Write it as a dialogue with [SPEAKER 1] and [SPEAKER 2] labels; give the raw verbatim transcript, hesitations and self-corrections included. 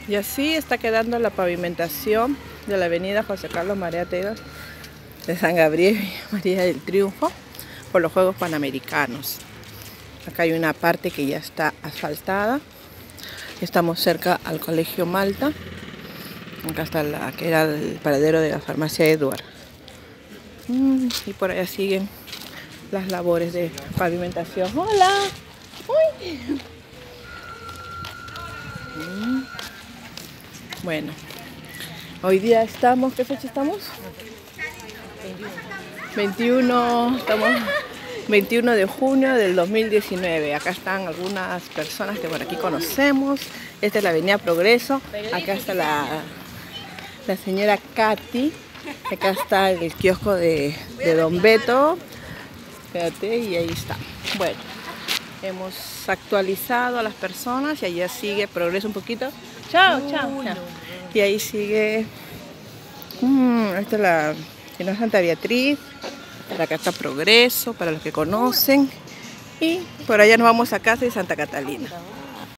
[SPEAKER 1] Y así está quedando la pavimentación de la avenida José Carlos Marea Tejas de San Gabriel y María del Triunfo por los Juegos Panamericanos. Acá hay una parte que ya está asfaltada. Estamos cerca al Colegio Malta. Acá está la que era el paradero de la farmacia Edward. Mm, y por allá siguen las labores de pavimentación. ¡Hola! ¡Uy! Mm. Bueno, hoy día estamos, ¿qué fecha estamos? veintiuno, estamos veintiuno de junio del dos mil diecinueve. Acá están algunas personas que por aquí conocemos. Esta es la avenida Progreso. Acá está la, la señora Katy. Acá está el kiosco de, de Don Beto. Espérate, y ahí está. Bueno, hemos actualizado a las personas y allá sigue Progreso un poquito. Chao, chao, chao. Y ahí sigue. Mmm, esta es la, la Santa Beatriz. Acá está Progreso, para los que conocen. Y por allá nos vamos a casa de Santa Catalina.